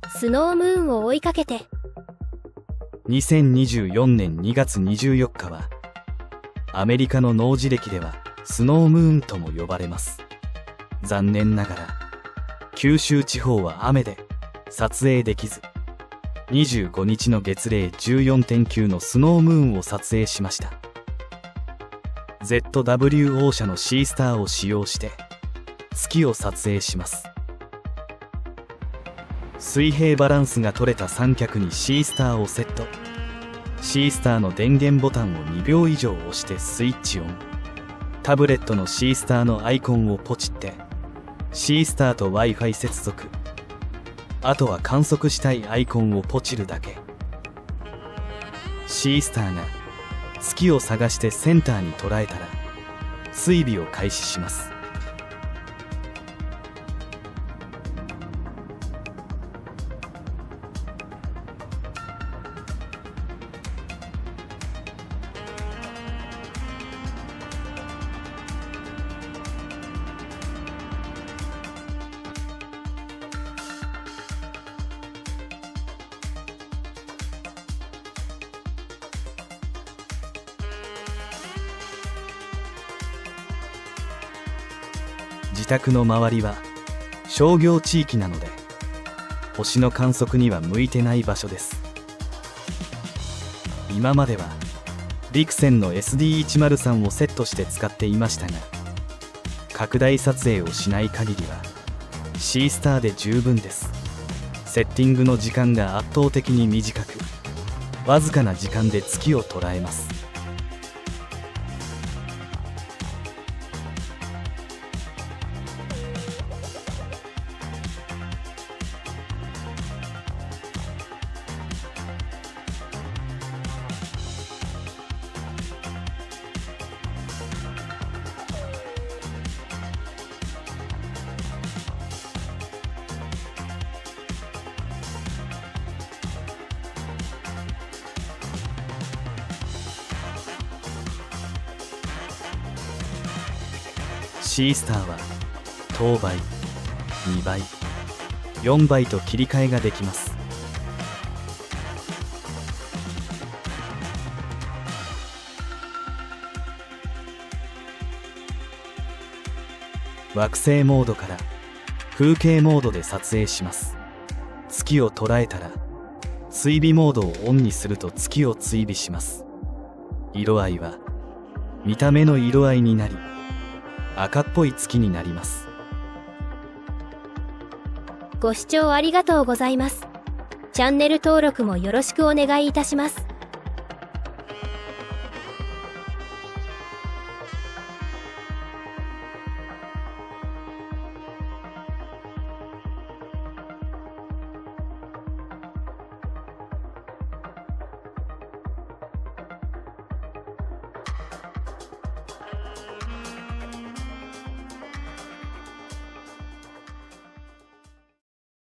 スノームーンを追いかけて。 2024年2月24日はアメリカの農事暦ではスノームーンとも呼ばれます。残念ながら九州地方は雨で撮影できず、25日の月齢 14.9 のスノームーンを撮影しました。 ZWO 社のシースターを使用して月を撮影します。水平バランスが取れた三脚にシースターをセット。シースターの電源ボタンを2秒以上押してスイッチオン。タブレットのシースターのアイコンをポチってシースターと Wi-Fi 接続。あとは観測したいアイコンをポチるだけ。シースターが月を探してセンターに捉えたら追尾を開始します。自宅の周りは商業地域なので星の観測には向いてない場所です。今まではビクセンの SD103 をセットして使っていましたが、拡大撮影をしない限りはシースターで十分です。セッティングの時間が圧倒的に短く、わずかな時間で月を捉えます。シースターは等倍、2倍、4倍と切り替えができます。惑星モードから風景モードで撮影します。月を捉えたら追尾モードをオンにすると月を追尾します。色合いは見た目の色合いになり赤っぽい月になります。 ご視聴ありがとうございます。チャンネル登録もよろしくお願いいたします。